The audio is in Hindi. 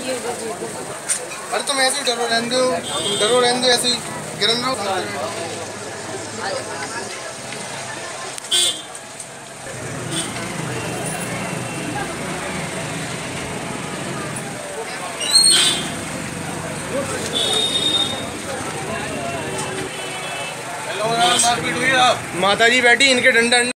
अरे तुम ऐसे ही डरो रहने दो, तुम डरो रहने दो, ऐसे ही गिरन रहो। मारपीट हुई आप? माता जी बैठी, इनके डंडा